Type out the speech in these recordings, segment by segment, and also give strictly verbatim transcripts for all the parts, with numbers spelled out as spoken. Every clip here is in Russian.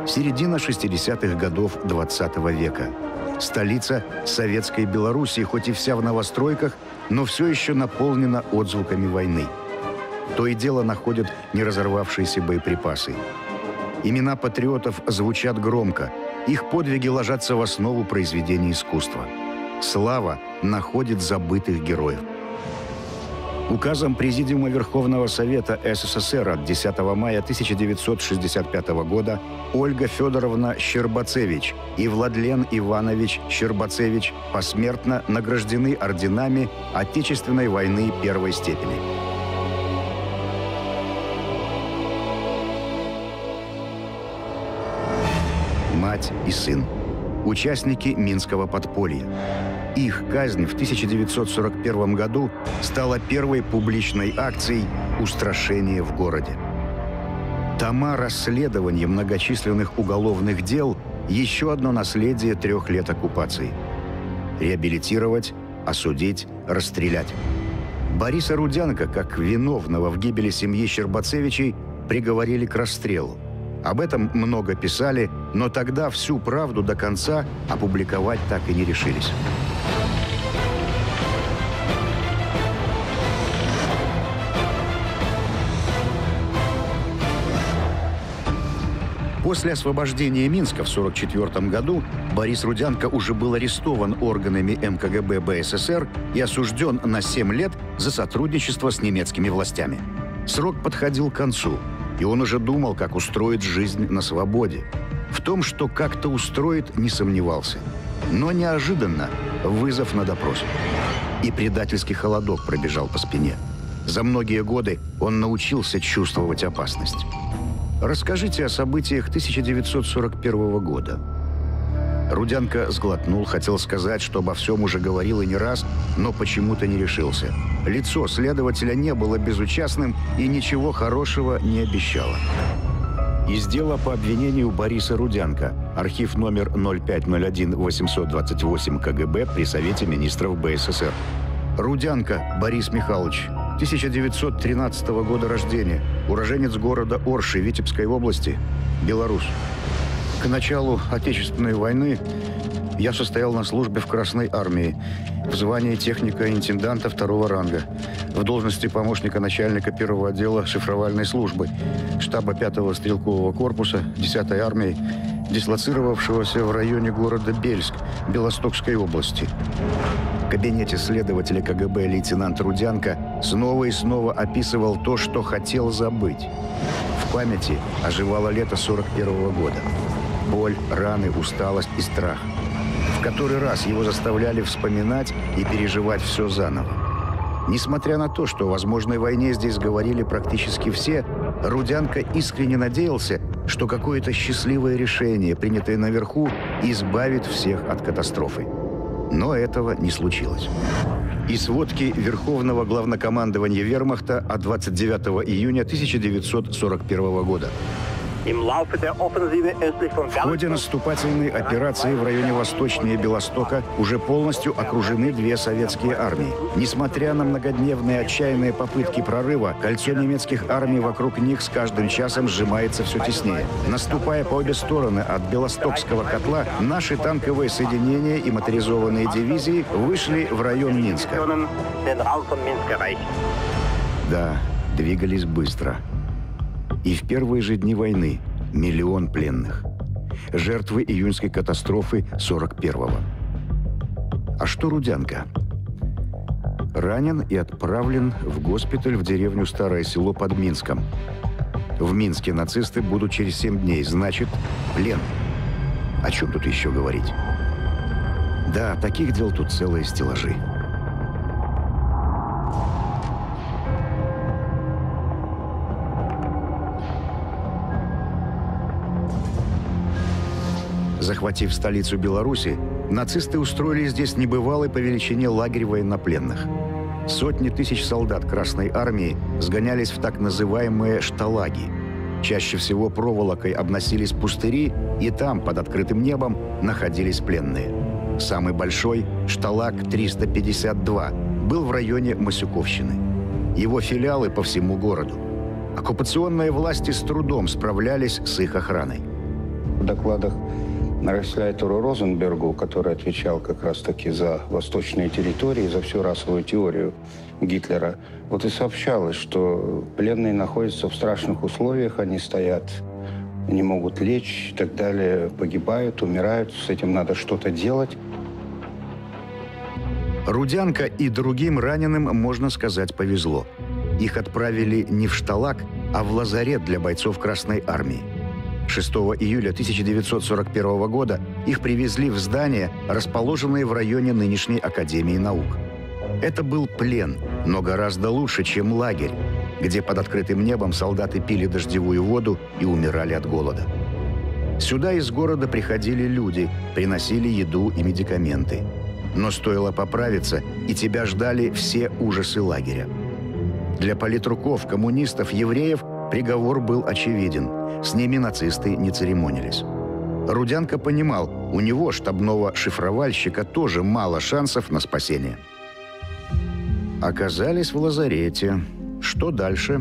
Середина шестидесятых годов двадцатого века. Столица советской Белоруссии, хоть и вся в новостройках, но все еще наполнена отзвуками войны. То и дело находят неразорвавшиеся боеприпасы. Имена патриотов звучат громко. Их подвиги ложатся в основу произведений искусства. Слава находит забытых героев. Указом Президиума Верховного Совета СССР от десятого мая тысяча девятьсот шестьдесят пятого года Ольга Федоровна Щербацевич и Владлен Иванович Щербацевич посмертно награждены орденами Отечественной войны первой степени. Мать и сын. Участники Минского подполья. Их казнь в тысяча девятьсот сорок первом году стала первой публичной акцией устрашения в городе. Тома расследования многочисленных уголовных дел – еще одно наследие трех лет оккупации. Реабилитировать, осудить, расстрелять. Бориса Руденко, как виновного в гибели семьи Щербацевичей, приговорили к расстрелу. Об этом много писали, но тогда всю правду до конца опубликовать так и не решились. После освобождения Минска в сорок четвёртом году Борис Руденко уже был арестован органами эм ка гэ бэ бэ эс эс эр и осужден на семь лет за сотрудничество с немецкими властями. Срок подходил к концу, и он уже думал, как устроить жизнь на свободе. В том, что как-то устроит, не сомневался. Но неожиданно вызов на допрос. И предательский холодок пробежал по спине. За многие годы он научился чувствовать опасность. Расскажите о событиях тысяча девятьсот сорок первого года. Руденко сглотнул, хотел сказать, что обо всем уже говорил и не раз, но почему-то не решился. Лицо следователя не было безучастным и ничего хорошего не обещало. Из дела по обвинению Бориса Руденко. Архив номер ноль пять ноль один восемьсот двадцать восемь ка гэ бэ при Совете министров бэ эс эс эр. Руденко Борис Михайлович, тысяча девятьсот тринадцатого года рождения, уроженец города Орши Витебской области, Беларусь. К началу Отечественной войны я состоял на службе в Красной армии в звании техника-интенданта второго ранга, в должности помощника начальника первого отдела шифровальной службы, штаба пятого стрелкового корпуса десятой армии, дислоцировавшегося в районе города Бельск Белостокской области. В кабинете следователя ка гэ бэ лейтенант Руденко снова и снова описывал то, что хотел забыть. В памяти оживало лето сорок первого года. Боль, раны, усталость и страх. В который раз его заставляли вспоминать и переживать все заново. Несмотря на то, что о возможной войне здесь говорили практически все, Руденко искренне надеялся, что какое-то счастливое решение, принятое наверху, избавит всех от катастрофы. Но этого не случилось. Из сводки Верховного главнокомандования Вермахта от двадцать девятого июня тысяча девятьсот сорок первого года. В ходе наступательной операции в районе восточнее Белостока уже полностью окружены две советские армии. Несмотря на многодневные отчаянные попытки прорыва, кольцо немецких армий вокруг них с каждым часом сжимается все теснее. Наступая по обе стороны от Белостокского котла, наши танковые соединения и моторизованные дивизии вышли в район Минска. Да, двигались быстро. И в первые же дни войны миллион пленных. Жертвы июньской катастрофы сорок первого. А что Руденко? Ранен и отправлен в госпиталь в деревню Старое Село под Минском. В Минске нацисты будут через семь дней, значит, плен. О чем тут еще говорить? Да, таких дел тут целые стеллажи. Захватив столицу Беларуси, нацисты устроили здесь небывалый по величине лагерь военнопленных. Сотни тысяч солдат Красной армии сгонялись в так называемые шталаги. Чаще всего проволокой обносились пустыри, и там, под открытым небом, находились пленные. Самый большой, шталаг триста пятьдесят два, был в районе Масюковщины. Его филиалы по всему городу. Оккупационные власти с трудом справлялись с их охраной. В докладах Рейхсляйтеру Розенбергу, который отвечал как раз-таки за восточные территории, за всю расовую теорию Гитлера, вот и сообщалось, что пленные находятся в страшных условиях, они стоят, не могут лечь и так далее, погибают, умирают, с этим надо что-то делать. Рудянко и другим раненым, можно сказать, повезло. Их отправили не в Шталаг, а в лазарет для бойцов Красной Армии. шестого июля тысяча девятьсот сорок первого года их привезли в здание, расположенное в районе нынешней Академии наук. Это был плен, но гораздо лучше, чем лагерь, где под открытым небом солдаты пили дождевую воду и умирали от голода. Сюда из города приходили люди, приносили еду и медикаменты. Но стоило поправиться, и тебя ждали все ужасы лагеря. Для политруков, коммунистов, евреев приговор был очевиден. С ними нацисты не церемонились. Рудянко понимал, у него, штабного шифровальщика, тоже мало шансов на спасение. Оказались в лазарете. Что дальше?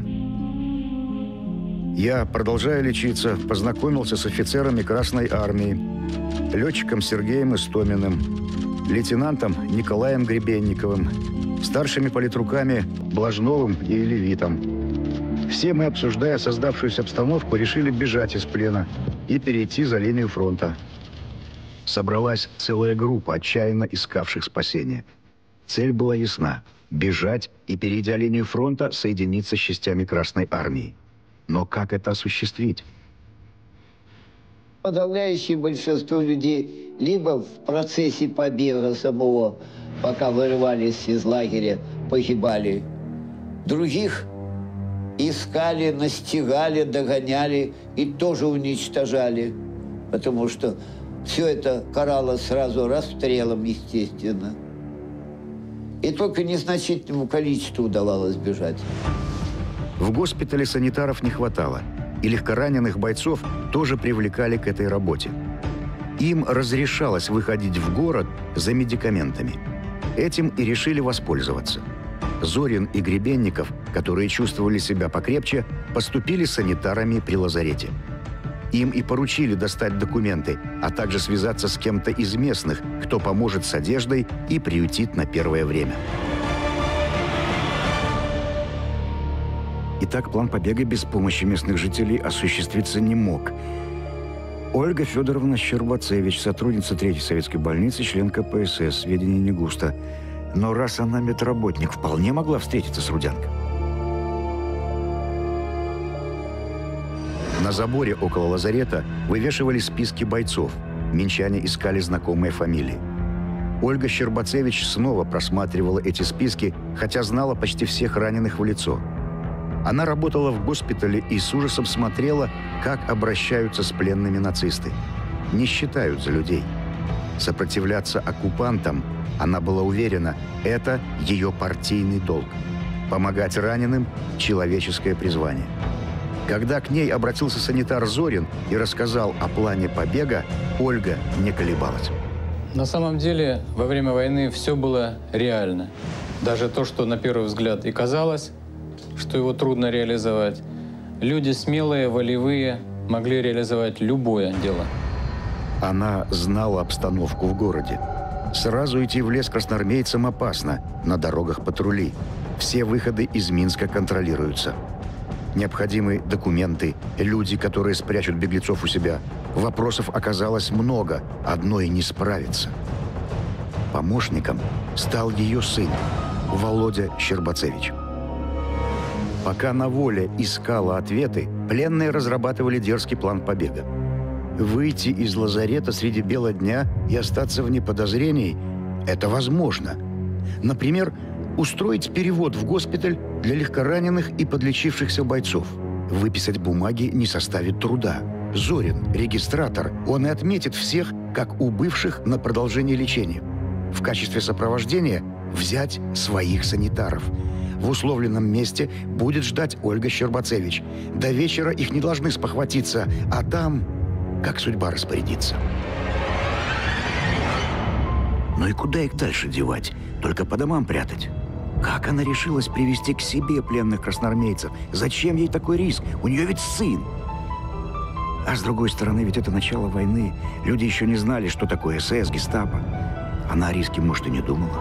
Я, продолжая лечиться, познакомился с офицерами Красной Армии, летчиком Сергеем Истоминым, лейтенантом Николаем Гребенниковым, старшими политруками Блажновым и Левитом. Все мы, обсуждая создавшуюся обстановку, решили бежать из плена и перейти за линию фронта. Собралась целая группа отчаянно искавших спасения. Цель была ясна – бежать и, перейдя линию фронта, соединиться с частями Красной Армии. Но как это осуществить? Подавляющее большинство людей либо в процессе побега самого, пока вырывались из лагеря, погибали. Других искали, настигали, догоняли и тоже уничтожали. Потому что все это каралось сразу расстрелом, естественно. И только незначительному количеству удавалось бежать. В госпитале санитаров не хватало, и легкораненых бойцов тоже привлекали к этой работе. Им разрешалось выходить в город за медикаментами. Этим и решили воспользоваться. Зорин и Гребенников, которые чувствовали себя покрепче, поступили санитарами при лазарете. Им и поручили достать документы, а также связаться с кем-то из местных, кто поможет с одеждой и приютит на первое время. Итак, план побега без помощи местных жителей осуществиться не мог. Ольга Федоровна Щербацевич, сотрудница третьей советской больницы, член ка пэ эс эс, сведений не густо. Но раз она медработник, вполне могла встретиться с Рудянко. На заборе около лазарета вывешивали списки бойцов. Минчане искали знакомые фамилии. Ольга Щербацевич снова просматривала эти списки, хотя знала почти всех раненых в лицо. Она работала в госпитале и с ужасом смотрела, как обращаются с пленными нацисты. Не считают за людей. Сопротивляться оккупантам, она была уверена, это ее партийный долг. Помогать раненым – человеческое призвание. Когда к ней обратился санитар Зорин и рассказал о плане побега, Ольга не колебалась. На самом деле, во время войны все было реально. Даже то, что на первый взгляд и казалось, что его трудно реализовать, люди смелые, волевые могли реализовать любое дело. Она знала обстановку в городе. Сразу идти в лес красноармейцам опасно, на дорогах патрули. Все выходы из Минска контролируются. Необходимы документы, люди, которые спрячут беглецов у себя. Вопросов оказалось много, одной не справиться. Помощником стал ее сын, Володя Щербацевич. Пока на воле искала ответы, пленные разрабатывали дерзкий план побега. Выйти из лазарета среди бела дня и остаться вне подозрений – это возможно. Например, устроить перевод в госпиталь для легкораненых и подлечившихся бойцов. Выписать бумаги не составит труда. Зорин – регистратор, он и отметит всех, как убывших на продолжение лечения. В качестве сопровождения взять своих санитаров. В условленном месте будет ждать Ольга Щербацевич. До вечера их не должны спохватиться, а там как судьба распорядится. Ну и куда их дальше девать? Только по домам прятать? Как она решилась привести к себе пленных красноармейцев? Зачем ей такой риск? У нее ведь сын. А с другой стороны, ведь это начало войны. Люди еще не знали, что такое эс эс, гестапо. Она о риске, может, и не думала.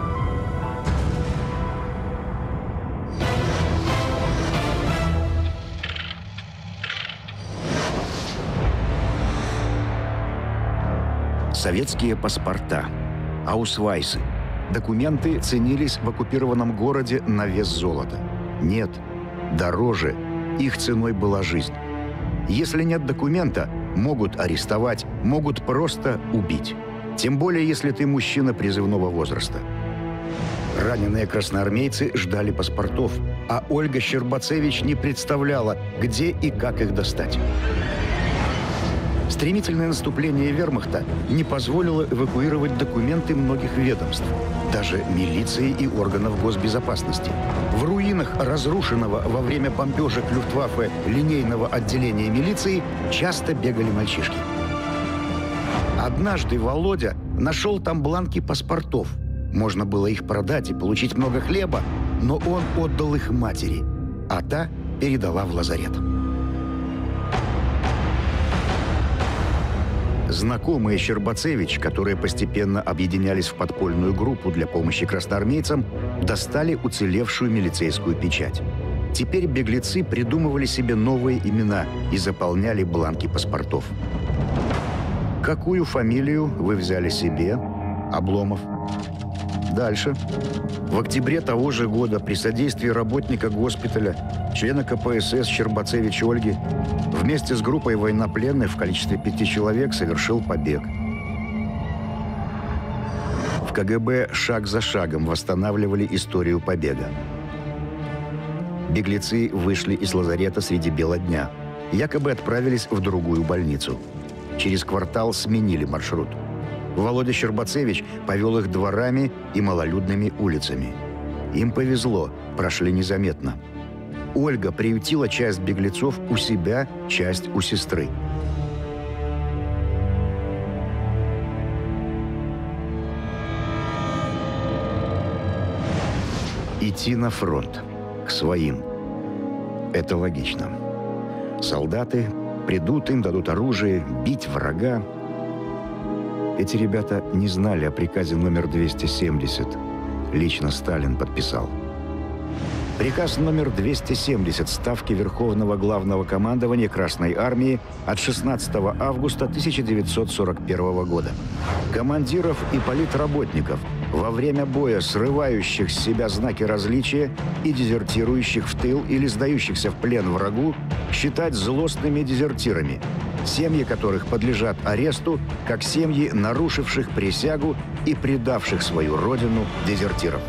Советские паспорта, аусвайсы, документы ценились в оккупированном городе на вес золота. Нет, дороже, их ценой была жизнь. Если нет документа, могут арестовать, могут просто убить. Тем более, если ты мужчина призывного возраста. Раненые красноармейцы ждали паспортов, а Ольга Щербацевич не представляла, где и как их достать. Стремительное наступление вермахта не позволило эвакуировать документы многих ведомств, даже милиции и органов госбезопасности. В руинах разрушенного во время бомбежек Люфтваффе линейного отделения милиции часто бегали мальчишки. Однажды Володя нашел там бланки паспортов. Можно было их продать и получить много хлеба, но он отдал их матери, а та передала в лазарет. Знакомые Щербацевич, которые постепенно объединялись в подпольную группу для помощи красноармейцам, достали уцелевшую милицейскую печать. Теперь беглецы придумывали себе новые имена и заполняли бланки паспортов. Какую фамилию вы взяли себе? Обломов. Дальше. В октябре того же года при содействии работника госпиталя, члена ка пэ эс эс Щербацевич Ольги, вместе с группой военнопленных в количестве пяти человек совершил побег. В ка гэ бэ шаг за шагом восстанавливали историю побега. Беглецы вышли из лазарета среди бела дня. Якобы отправились в другую больницу. Через квартал сменили маршрут. Володя Щербацевич повел их дворами и малолюдными улицами. Им повезло, прошли незаметно. Ольга приютила часть беглецов у себя, часть у сестры. Идти на фронт, к своим. Это логично. Солдаты придут, им дадут оружие, бить врага. Эти ребята не знали о приказе номер двести семьдесят. Лично Сталин подписал. Приказ номер двести семьдесят Ставки Верховного Главного Командования Красной Армии от шестнадцатого августа тысяча девятьсот сорок первого года. Командиров и политработников, во время боя срывающих с себя знаки различия и дезертирующих в тыл или сдающихся в плен врагу, считать злостными дезертирами, семьи которых подлежат аресту, как семьи нарушивших присягу и предавших свою родину дезертиров.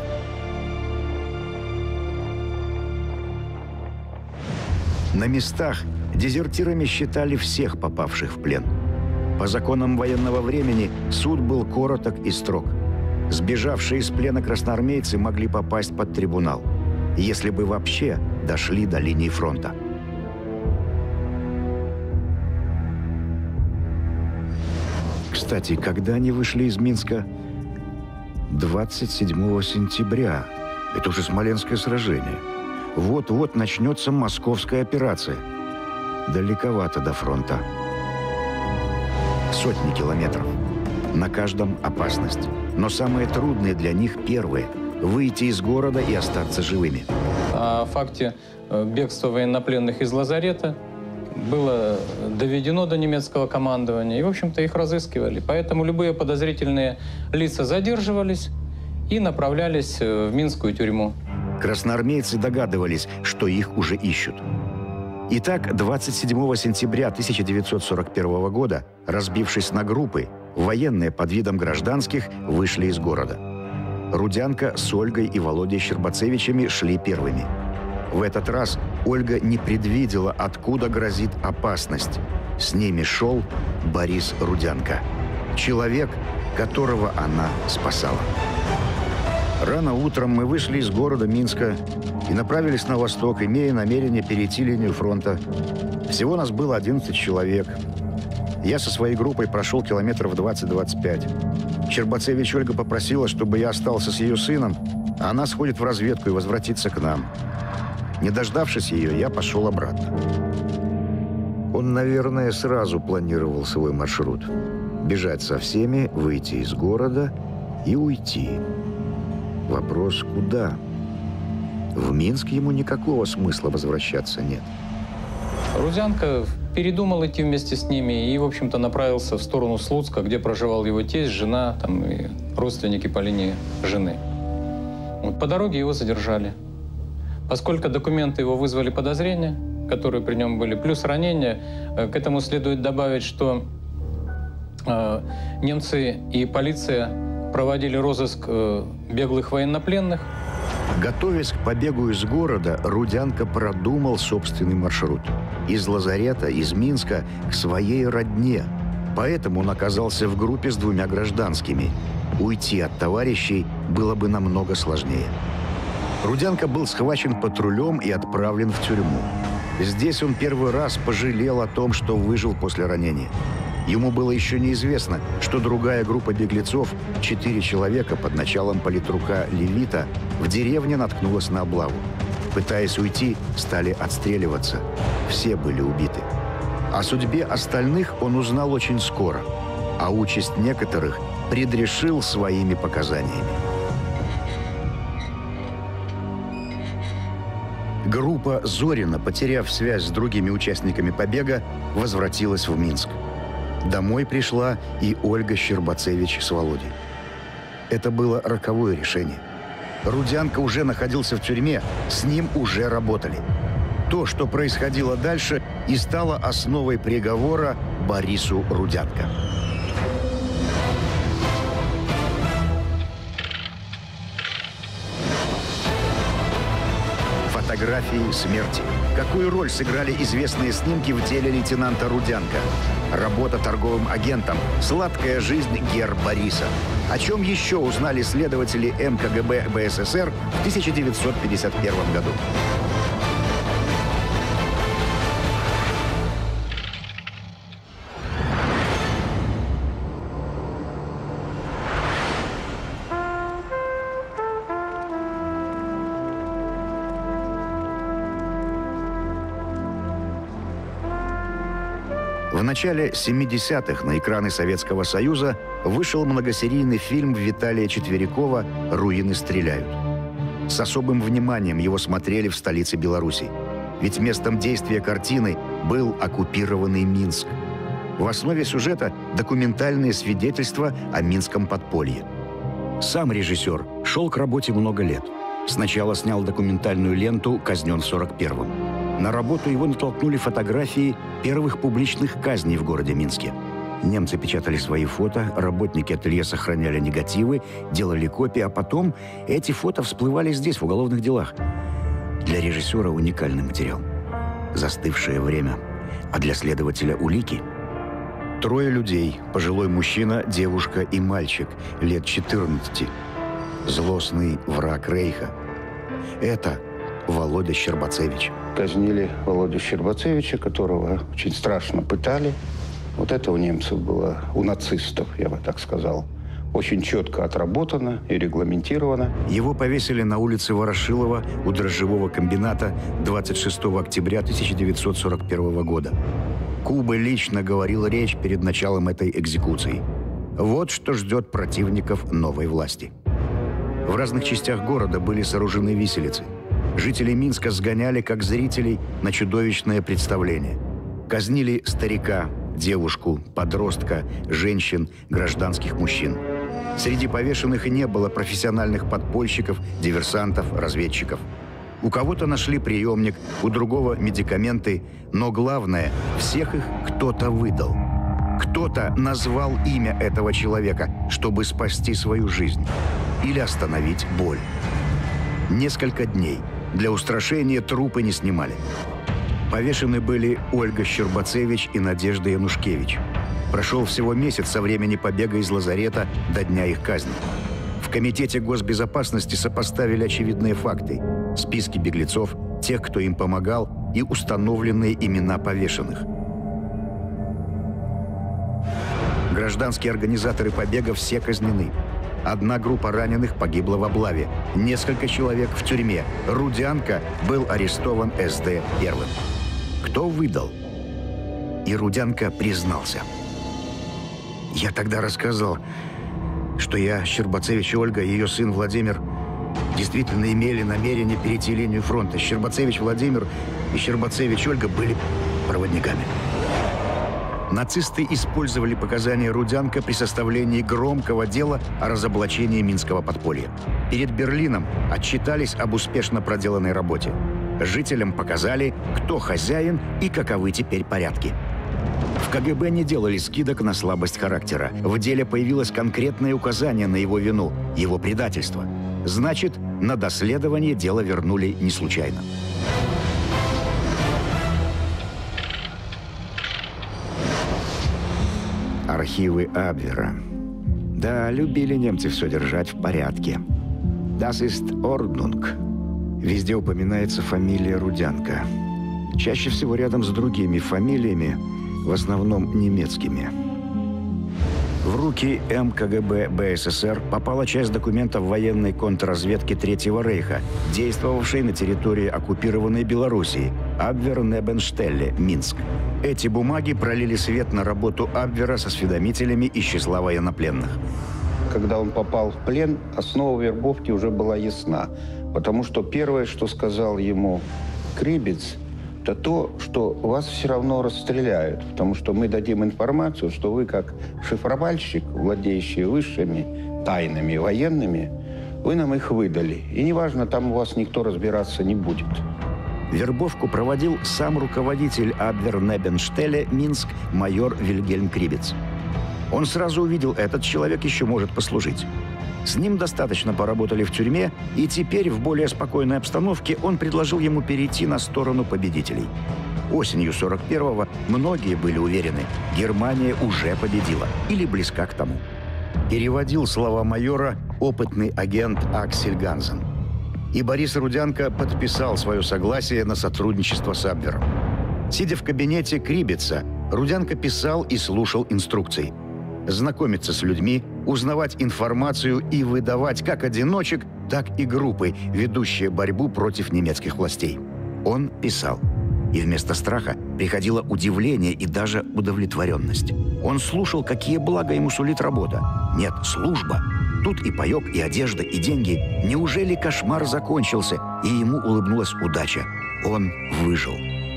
На местах дезертирами считали всех попавших в плен. По законам военного времени суд был короток и строг. Сбежавшие из плена красноармейцы могли попасть под трибунал, если бы вообще дошли до линии фронта. Кстати, когда они вышли из Минска? двадцать седьмого сентября. Это уже Смоленское сражение. Вот-вот начнется московская операция. Далековато до фронта. Сотни километров. На каждом опасность. Но самые трудные для них первые – выйти из города и остаться живыми. О факте бегства военнопленных из лазарета было доведено до немецкого командования, и, в общем-то, их разыскивали. Поэтому любые подозрительные лица задерживались и направлялись в Минскую тюрьму. Красноармейцы догадывались, что их уже ищут. Итак, двадцать седьмого сентября тысяча девятьсот сорок первого года, разбившись на группы, военные под видом гражданских вышли из города. Рудянка с Ольгой и Володей Щербацевичами шли первыми. В этот раз Ольга не предвидела, откуда грозит опасность. С ними шел Борис Рудянка. Человек, которого она спасала. Рано утром мы вышли из города Минска и направились на восток, имея намерение перейти линию фронта. Всего нас было одиннадцать человек. Я со своей группой прошел километров двадцать-двадцать пять. Щербацевич Ольга попросила, чтобы я остался с ее сыном, а она сходит в разведку и возвратится к нам. Не дождавшись ее, я пошел обратно. Он, наверное, сразу планировал свой маршрут. Бежать со всеми, выйти из города и уйти. Вопрос, куда? В Минск ему никакого смысла возвращаться нет. Рудянко передумал идти вместе с ними и, в общем-то, направился в сторону Слуцка, где проживал его тесть, жена там, и родственники по линии жены. Вот, по дороге его задержали. Поскольку документы его вызвали подозрения, которые при нем были, плюс ранения, к этому следует добавить, что э, немцы и полиция проводили розыск э, беглых военнопленных. Готовясь к побегу из города, Рудянко продумал собственный маршрут. Из лазарета, из Минска к своей родне. Поэтому он оказался в группе с двумя гражданскими. Уйти от товарищей было бы намного сложнее. Рудянко был схвачен патрулем и отправлен в тюрьму. Здесь он первый раз пожалел о том, что выжил после ранения. Ему было еще неизвестно, что другая группа беглецов, четыре человека под началом политрука Левита, в деревне наткнулась на облаву. Пытаясь уйти, стали отстреливаться. Все были убиты. О судьбе остальных он узнал очень скоро, а участь некоторых предрешил своими показаниями. Группа Зорина, потеряв связь с другими участниками побега, возвратилась в Минск. Домой пришла и Ольга Щербацевич с Володей. Это было роковое решение. Рудянко уже находился в тюрьме, с ним уже работали. То, что происходило дальше, и стало основой приговора Борису Рудянко. Фотографии смерти. Какую роль сыграли известные снимки в деле лейтенанта Рудянко? Работа торговым агентом. Сладкая жизнь гер Бориса. О чем еще узнали следователи эм ка гэ бэ бэ эс эс эр в тысяча девятьсот пятьдесят первом году? В начале семидесятых на экраны Советского Союза вышел многосерийный фильм Виталия Четверякова «Руины стреляют». С особым вниманием его смотрели в столице Беларуси. Ведь местом действия картины был оккупированный Минск. В основе сюжета документальные свидетельства о минском подполье. Сам режиссер шел к работе много лет. Сначала снял документальную ленту «Казнен в сорок первом». На работу его натолкнули фотографии первых публичных казней в городе Минске. Немцы печатали свои фото, работники ателье сохраняли негативы, делали копии, а потом эти фото всплывали здесь, в уголовных делах. Для режиссера уникальный материал. Застывшее время. А для следователя улики. Трое людей, пожилой мужчина, девушка и мальчик, лет четырнадцати. Злостный враг Рейха. Это Володя Щербацевич. Казнили Володю Щербацевича, которого очень страшно пытали. Вот это у немцев было, у нацистов, я бы так сказал, очень четко отработано и регламентировано. Его повесили на улице Ворошилова у дрожжевого комбината двадцать шестого октября тысяча девятьсот сорок первого года. Куба лично говорил речь перед началом этой экзекуции. Вот что ждет противников новой власти. В разных частях города были сооружены виселицы. Жители Минска сгоняли, как зрителей, на чудовищное представление. Казнили старика, девушку, подростка, женщин, гражданских мужчин. Среди повешенных и не было профессиональных подпольщиков, диверсантов, разведчиков. У кого-то нашли приемник, у другого медикаменты, но главное, всех их кто-то выдал. Кто-то назвал имя этого человека, чтобы спасти свою жизнь или остановить боль. Несколько дней для устрашения трупы не снимали. Повешены были Ольга Щербацевич и Надежда Янушкевич. Прошел всего месяц со времени побега из лазарета до дня их казни. В Комитете госбезопасности сопоставили очевидные факты: списки беглецов, тех, кто им помогал, и установленные имена повешенных. Гражданские организаторы побега все казнены. Одна группа раненых погибла в облаве. Несколько человек в тюрьме. Рудянко был арестован эс дэ первым. Кто выдал? и Рудянко признался. «Я тогда рассказывал, что я, Щербацевич Ольга и ее сын Владимир действительно имели намерение перейти линию фронта. Щербацевич Владимир и Щербацевич Ольга были проводниками». Нацисты использовали показания Рудянко при составлении громкого дела о разоблачении Минского подполья. Перед Берлином отчитались об успешно проделанной работе. Жителям показали, кто хозяин и каковы теперь порядки. В ка гэ бэ не делали скидок на слабость характера. В деле появилось конкретное указание на его вину, его предательство. Значит, на доследование дело вернули не случайно. Архивы Абвера. Да, любили немцы все держать в порядке. Das ist Ordnung. Везде упоминается фамилия Рудянко. Чаще всего рядом с другими фамилиями, в основном немецкими. В руки эм ка гэ бэ бэ эс эс эр попала часть документов военной контрразведки Третьего рейха, действовавшей на территории оккупированной Белоруссии, Абвер-Небенштелле, Минск. Эти бумаги пролили свет на работу Абвера с осведомителями из числа военнопленных. Когда он попал в плен, основа вербовки уже была ясна, потому что первое, что сказал ему Крибец, это то, что вас все равно расстреляют, потому что мы дадим информацию, что вы как шифровальщик, владеющий высшими тайнами военными, вы нам их выдали. И неважно, там у вас никто разбираться не будет. Вербовку проводил сам руководитель Абвер-Небенштелле Минск майор Вильгельм Крибец. Он сразу увидел, этот человек еще может послужить. С ним достаточно поработали в тюрьме, и теперь в более спокойной обстановке он предложил ему перейти на сторону победителей. Осенью сорок первого многие были уверены, Германия уже победила или близка к тому. Переводил слова майора опытный агент Аксель Гансен. И Борис Рудянко подписал свое согласие на сотрудничество с Абвером. Сидя в кабинете Крибеца, Рудянко писал и слушал инструкции. Знакомиться с людьми, узнавать информацию и выдавать как одиночек, так и группы, ведущие борьбу против немецких властей. Он писал. И вместо страха приходило удивление и даже удовлетворенность. Он слушал, какие блага ему сулит работа. Нет, служба. Тут и паёк, и одежда, и деньги. Неужели кошмар закончился, и ему улыбнулась удача? Он выжил.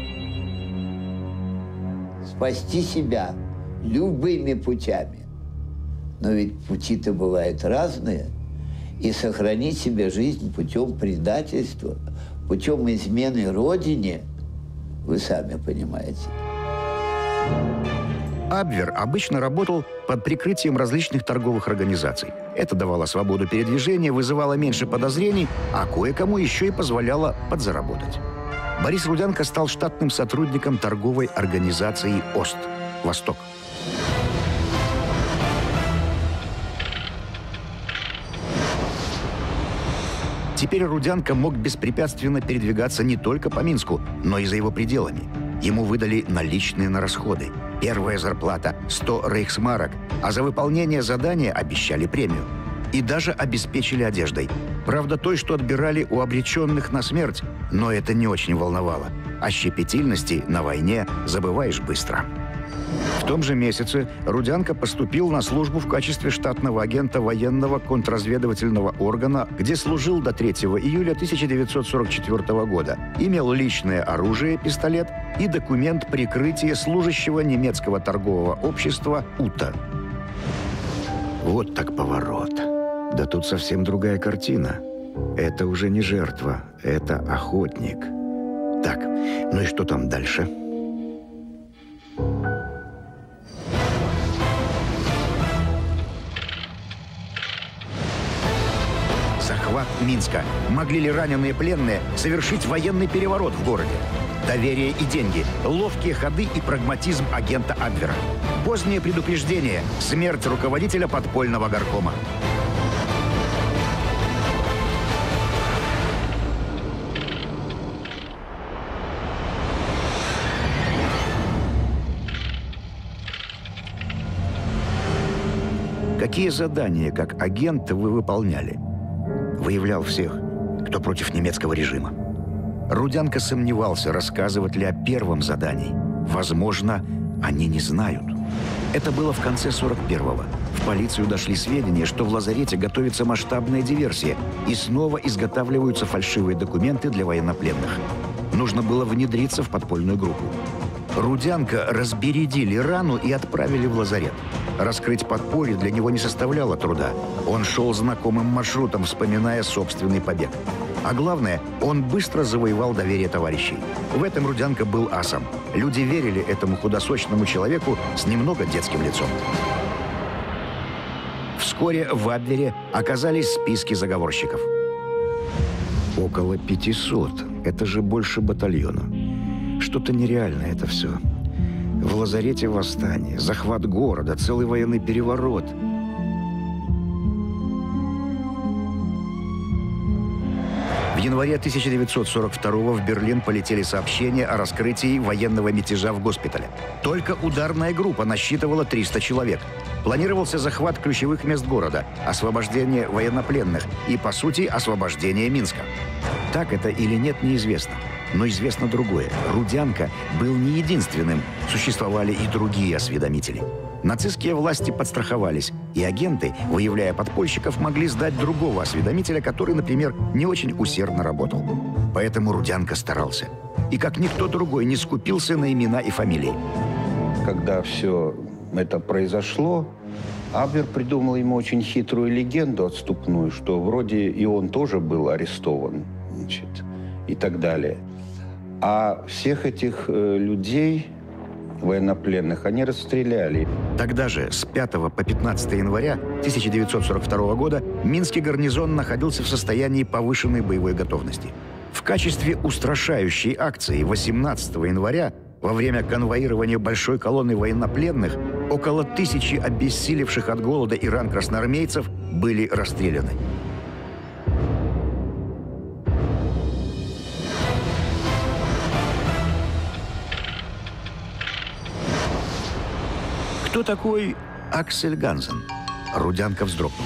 Спасти себя любыми путями. Но ведь пути-то бывают разные. И сохранить себе жизнь путем предательства, путем измены Родине, вы сами понимаете. Абвер обычно работал под прикрытием различных торговых организаций. Это давало свободу передвижения, вызывало меньше подозрений, а кое-кому еще и позволяло подзаработать. Борис Рудянко стал штатным сотрудником торговой организации «Ост» – «Восток». Теперь Рудянко мог беспрепятственно передвигаться не только по Минску, но и за его пределами. Ему выдали наличные на расходы. Первая зарплата – сто рейхсмарок, а за выполнение задания обещали премию. И даже обеспечили одеждой. Правда, той, что отбирали у обреченных на смерть, но это не очень волновало. О щепетильности на войне забываешь быстро. В том же месяце Рудянко поступил на службу в качестве штатного агента военного контрразведывательного органа, где служил до третьего июля тысяча девятьсот сорок четвёртого года. Имел личное оружие, пистолет и документ прикрытия служащего немецкого торгового общества «Ута». Вот так поворот. Да тут совсем другая картина. Это уже не жертва, это охотник. Так, ну и что там дальше? Захват Минска. Могли ли раненые пленные совершить военный переворот в городе? Доверие и деньги, ловкие ходы и прагматизм агента Абвера. Позднее предупреждение, смерть руководителя подпольного горкома. Какие задания, как агент, вы выполняли? Выявлял всех, кто против немецкого режима. Рудянко сомневался, рассказывать ли о первом задании. Возможно, Они не знают. Это было в конце сорок первого. В полицию дошли сведения, что в лазарете готовится масштабная диверсия, и снова изготавливаются фальшивые документы для военнопленных. Нужно было внедриться в подпольную группу. Рудянко разбередили рану и отправили в лазарет. Раскрыть подполье для него не составляло труда. Он шел знакомым маршрутом, вспоминая собственный побег. А главное, он быстро завоевал доверие товарищей. В этом Рудянко был асом. Люди верили этому худосочному человеку с немного детским лицом. Вскоре в Абвере оказались списки заговорщиков. Около пятисот. Это же больше батальона. Что-то нереальное это все. В лазарете восстание, захват города, целый военный переворот. В январе тысяча девятьсот сорок второго в Берлин полетели сообщения о раскрытии военного мятежа в госпитале. Только ударная группа насчитывала триста человек. Планировался захват ключевых мест города, освобождение военнопленных и, по сути, освобождение Минска. Так это или нет, неизвестно. Но известно другое. Рудянко был не единственным. Существовали и другие осведомители. Нацистские власти подстраховались, и агенты, выявляя подпольщиков, могли сдать другого осведомителя, который, например, не очень усердно работал. Поэтому Рудянко старался. И как никто другой не скупился на имена и фамилии. Когда все это произошло, Абвер придумал ему очень хитрую легенду отступную, что вроде и он тоже был арестован, значит, и так далее. А всех этих э, людей, военнопленных, они расстреляли. Тогда же, с пятого по пятнадцатое января тысяча девятьсот сорок второго года, Минский гарнизон находился в состоянии повышенной боевой готовности. В качестве устрашающей акции восемнадцатого января, во время конвоирования большой колонны военнопленных, около тысячи обессилевших от голода и ран красноармейцев были расстреляны. Кто такой Аксель Гансен? Рудянко вздрогнул.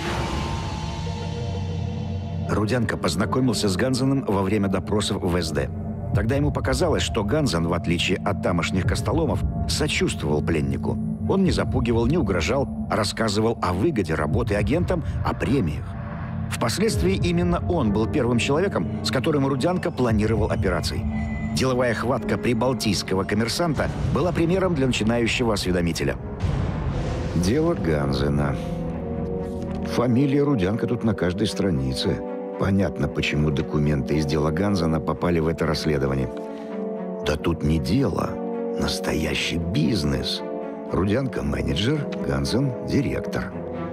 Рудянко познакомился с Гансеном во время допросов в эс дэ. Тогда ему показалось, что Гансен, в отличие от тамошних костоломов, сочувствовал пленнику. Он не запугивал, не угрожал, а рассказывал о выгоде работы агентом, о премиях. Впоследствии именно он был первым человеком, с которым Рудянко планировал операции. Деловая хватка прибалтийского коммерсанта была примером для начинающего осведомителя. Дело Гансена. Фамилия Рудянко тут на каждой странице. Понятно, почему документы из дела Гансена попали в это расследование. Да тут не дело, настоящий бизнес. Рудянко – менеджер, Гансен – директор.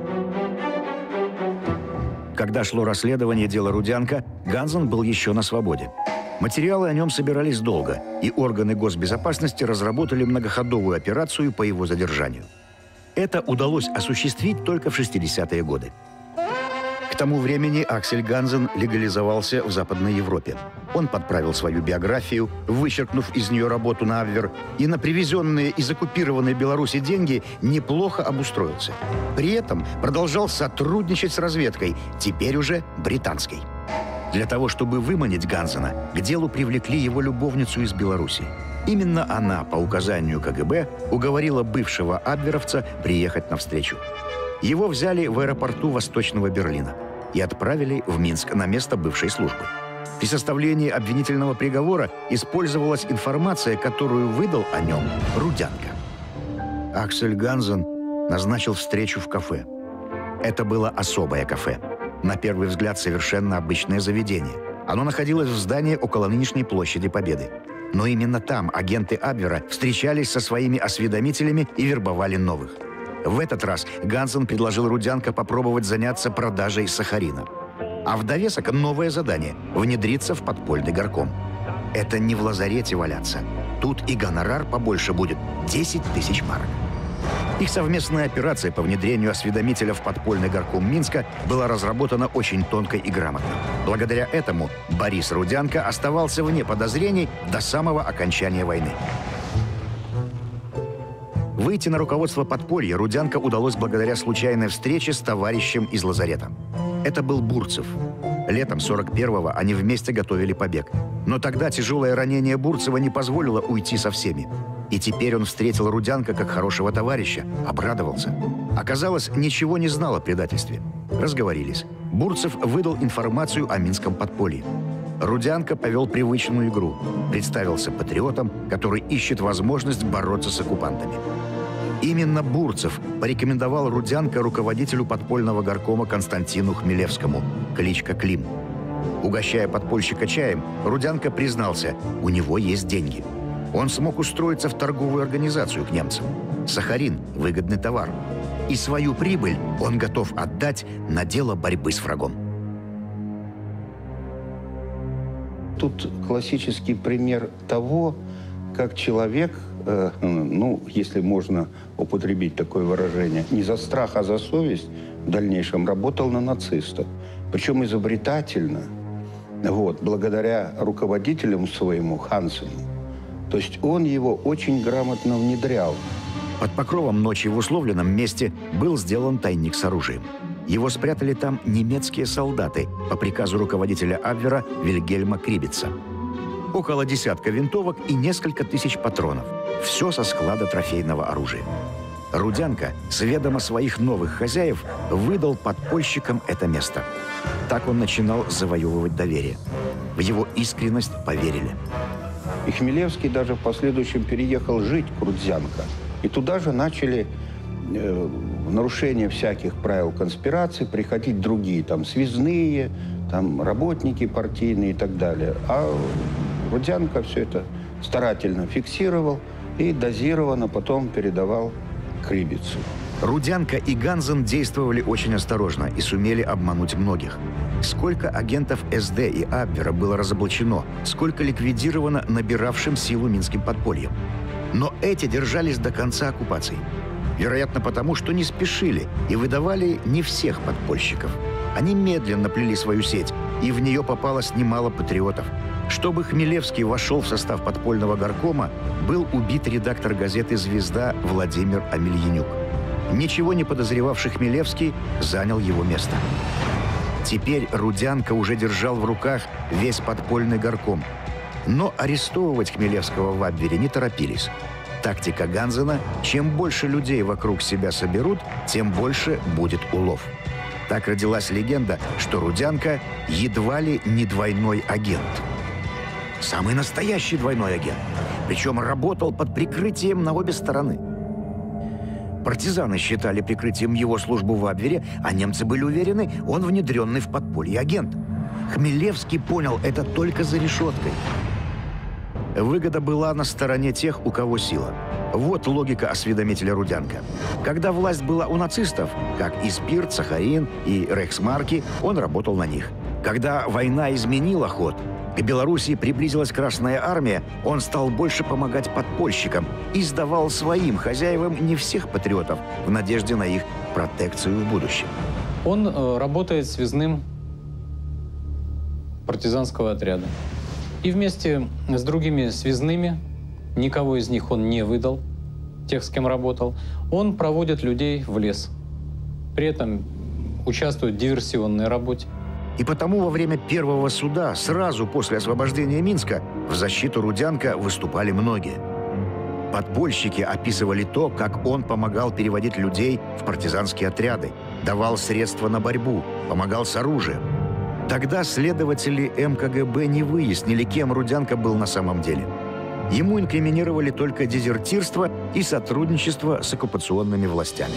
Когда шло расследование дела Рудянко, Гансен был еще на свободе. Материалы о нем собирались долго, и органы госбезопасности разработали многоходовую операцию по его задержанию. Это удалось осуществить только в шестидесятые годы. К тому времени Аксель Гансен легализовался в Западной Европе. Он подправил свою биографию, вычеркнув из нее работу на Абвер, и на привезенные из оккупированной Беларуси деньги неплохо обустроился. При этом продолжал сотрудничать с разведкой, теперь уже британской. Для того, чтобы выманить Гансена, к делу привлекли его любовницу из Беларуси. Именно она, по указанию ка гэ бэ, уговорила бывшего абверовца приехать навстречу. Его взяли в аэропорту Восточного Берлина и отправили в Минск на место бывшей службы. При составлении обвинительного приговора использовалась информация, которую выдал о нем Рудянко. Аксель Гансен назначил встречу в кафе. Это было особое кафе. На первый взгляд, совершенно обычное заведение. Оно находилось в здании около нынешней площади Победы. Но именно там агенты Абвера встречались со своими осведомителями и вербовали новых. В этот раз Гансен предложил Рудянко попробовать заняться продажей сахарина. А в довесок новое задание – внедриться в подпольный горком. Это не в лазарете валяться. Тут и гонорар побольше будет – десять тысяч марок. Их совместная операция по внедрению осведомителя в подпольный горком Минска была разработана очень тонко и грамотно. Благодаря этому Борис Рудянко оставался вне подозрений до самого окончания войны. Выйти на руководство подполья Рудянко удалось благодаря случайной встрече с товарищем из лазарета. Это был Бурцев. Летом сорок первого они вместе готовили побег. Но тогда тяжелое ранение Бурцева не позволило уйти со всеми. И теперь он встретил Рудянко как хорошего товарища, обрадовался. Оказалось, ничего не знал о предательстве. Разговорились. Бурцев выдал информацию о минском подполье. Рудянко повел привычную игру. Представился патриотом, который ищет возможность бороться с оккупантами. Именно Бурцев порекомендовал Рудянко руководителю подпольного горкома Константину Хмелевскому, кличка Клим. Угощая подпольщика чаем, Рудянко признался, у него есть деньги. Он смог устроиться в торговую организацию к немцам. Сахарин – выгодный товар. И свою прибыль он готов отдать на дело борьбы с врагом. Тут классический пример того, как человек, э, ну, если можно употребить такое выражение, не за страх, а за совесть в дальнейшем работал на нацистов. Причем изобретательно, вот, благодаря руководителю своему, Хансену. То есть он его очень грамотно внедрял. Под покровом ночи в условленном месте был сделан тайник с оружием. Его спрятали там немецкие солдаты по приказу руководителя Абвера Вильгельма Крибица. Около десятка винтовок и несколько тысяч патронов. Все со склада трофейного оружия. Рудянко, с ведома своих новых хозяев, выдал подпольщикам это место. Так он начинал завоевывать доверие. В его искренность поверили. И Хмелевский даже в последующем переехал жить к Рудзянко. И туда же начали э, в нарушение всяких правил конспирации приходить другие, там, связные, там, работники партийные и так далее. А Рудзянко все это старательно фиксировал и дозированно потом передавал Крибицу. Рудянко и Ганзен действовали очень осторожно и сумели обмануть многих. Сколько агентов эс дэ и Абвера было разоблачено, сколько ликвидировано набиравшим силу минским подпольем. Но эти держались до конца оккупации. Вероятно, потому что не спешили и выдавали не всех подпольщиков. Они медленно плели свою сеть, и в нее попалось немало патриотов. Чтобы Хмелевский вошел в состав подпольного горкома, был убит редактор газеты «Звезда» Владимир Амельянюк. Ничего не подозревавший Хмелевский занял его место. Теперь Рудянко уже держал в руках весь подпольный горком. Но арестовывать Хмелевского в Абвере не торопились. Тактика Ганзена – чем больше людей вокруг себя соберут, тем больше будет улов. Так родилась легенда, что Рудянко едва ли не двойной агент. Самый настоящий двойной агент. Причем работал под прикрытием на обе стороны. Партизаны считали прикрытием его службу в Абвере, а немцы были уверены, он внедренный в подполье агент. Хмелевский понял это только за решеткой. Выгода была на стороне тех, у кого сила. Вот логика осведомителя Рудянко. Когда власть была у нацистов, как и Спирт, Сахарин и Рейхсмарки, он работал на них. Когда война изменила ход, к Белоруссии приблизилась Красная Армия, он стал больше помогать подпольщикам и сдавал своим хозяевам не всех патриотов в надежде на их протекцию в будущем. Он э, работает связным партизанского отряда. И вместе с другими связными, никого из них он не выдал, тех, с кем работал, он проводит людей в лес. При этом участвует в диверсионной работе. И потому во время первого суда, сразу после освобождения Минска, в защиту Рудянко выступали многие. Подпольщики описывали то, как он помогал переводить людей в партизанские отряды, давал средства на борьбу, помогал с оружием. Тогда следователи эм ка гэ бэ не выяснили, кем Рудянко был на самом деле. Ему инкриминировали только дезертирство и сотрудничество с оккупационными властями.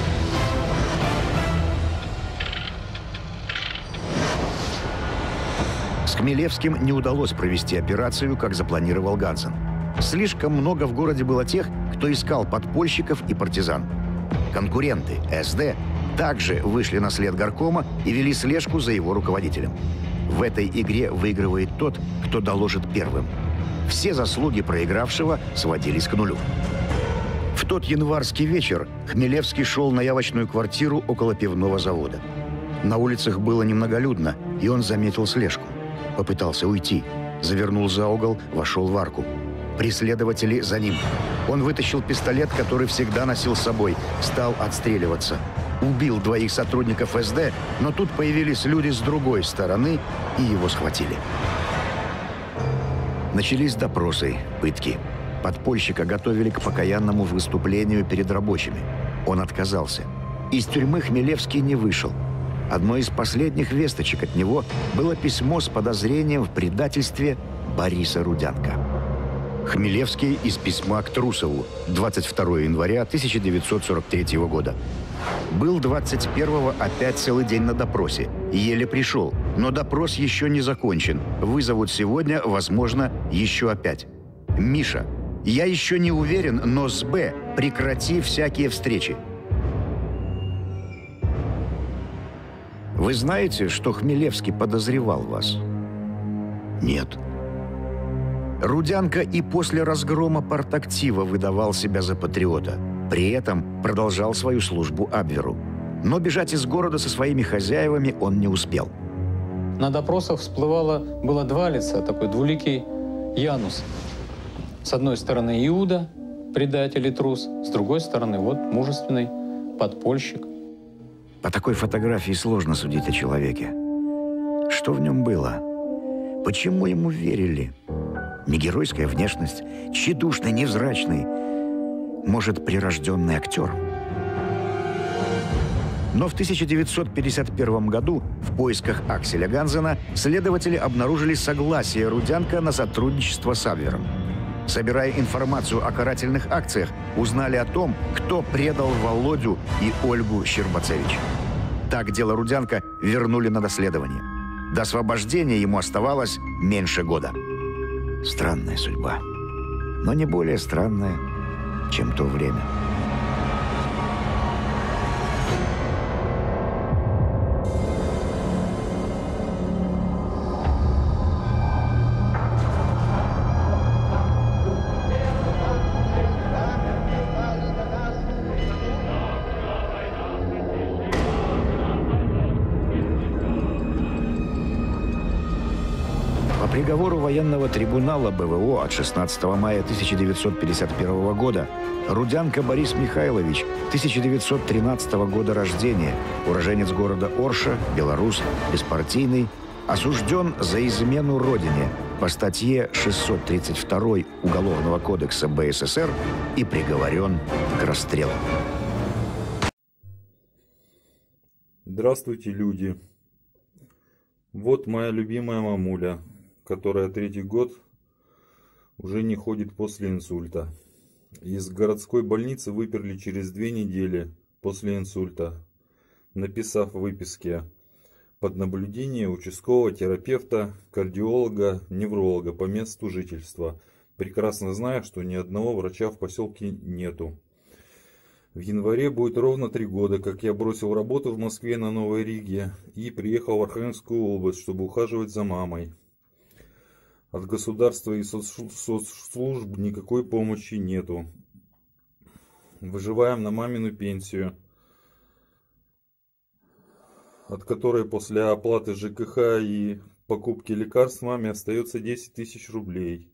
С Хмелевским не удалось провести операцию, как запланировал Ганзен. Слишком много в городе было тех, кто искал подпольщиков и партизан. Конкуренты эс дэ также вышли на след горкома и вели слежку за его руководителем. В этой игре выигрывает тот, кто доложит первым. Все заслуги проигравшего сводились к нулю. В тот январский вечер Хмелевский шел на явочную квартиру около пивного завода. На улицах было немноголюдно, и он заметил слежку. Попытался уйти. Завернул за угол, вошел в арку. Преследователи за ним. Он вытащил пистолет, который всегда носил с собой, стал отстреливаться. убил двоих сотрудников эс дэ, но тут появились люди с другой стороны и его схватили. Начались допросы, пытки. Подпольщика готовили к покаянному выступлению перед рабочими. Он отказался. Из тюрьмы Хмелевский не вышел. Одной из последних весточек от него было письмо с подозрением в предательстве Бориса Руденко. Хмелевский из письма к Трусову двадцать второго января тысяча девятьсот сорок третьего года. Был двадцать первого опять целый день на допросе. Еле пришел, но допрос еще не закончен. Вызовут сегодня, возможно, еще опять. Миша, я еще не уверен, но с Б прекрати всякие встречи. Вы знаете, что Хмелевский подозревал вас? Нет. Руденко и после разгрома партактива выдавал себя за патриота. При этом продолжал свою службу Абверу. Но бежать из города со своими хозяевами он не успел. На допросах всплывало было два лица, такой двуликий Янус. С одной стороны Иуда, предатель и трус, с другой стороны вот мужественный подпольщик. По такой фотографии сложно судить о человеке. Что в нем было? Почему ему верили? Не геройская внешность, тщедушный, невзрачный. Может, прирожденный актер? Но в тысяча девятьсот пятьдесят первом году в поисках Акселя Гансена следователи обнаружили согласие Руденко на сотрудничество с Абвером. Собирая информацию о карательных акциях, узнали о том, кто предал Володю и Ольгу Щербацевич. Так дело Руденко вернули на доследование. До освобождения ему оставалось меньше года. Странная судьба, но не более странная, чем то время. По приговору военного трибунала бэ вэ о от шестнадцатого мая тысяча девятьсот пятьдесят первого года Руденко Борис Михайлович, тысяча девятьсот тринадцатого года рождения, уроженец города Орша, белорус, беспартийный, осужден за измену родине по статье шестьсот тридцать два Уголовного кодекса бэ эс эс эр и приговорен к расстрелу. Здравствуйте, люди! Вот моя любимая мамуля, которая третий год уже не ходит после инсульта. Из городской больницы выперли через две недели после инсульта, написав в выписке под наблюдение участкового терапевта, кардиолога, невролога по месту жительства, прекрасно зная, что ни одного врача в поселке нету. В январе будет ровно три года, как я бросил работу в Москве на Новой Риге и приехал в Архангельскую область, чтобы ухаживать за мамой. От государства и соцслужб никакой помощи нету. Выживаем на мамину пенсию, от которой после оплаты жэ ка ха и покупки лекарств маме остается десять тысяч рублей.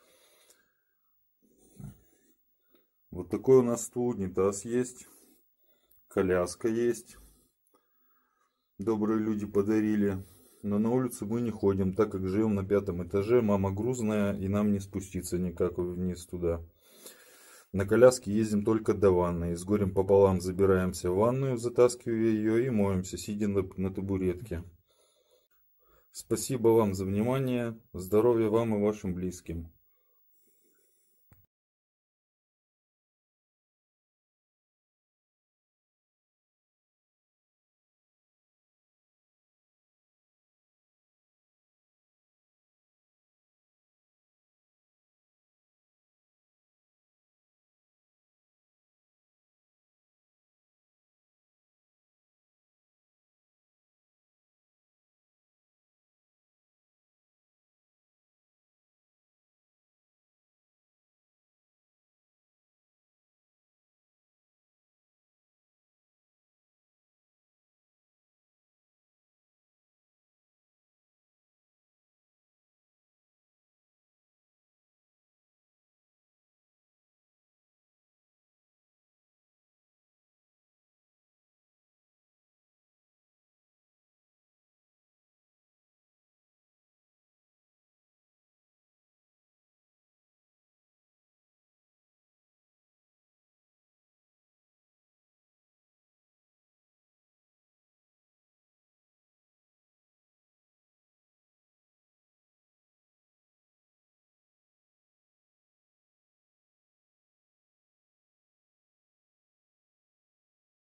Вот такой у нас тут унитаз есть, коляска есть. Добрые люди подарили. Но на улицу мы не ходим, так как живем на пятом этаже. Мама грузная, и нам не спуститься никак вниз туда. На коляске ездим только до ванной. С горем пополам забираемся в ванную, затаскивая ее и моемся, сидя на, на табуретке. Спасибо вам за внимание. Здоровья вам и вашим близким.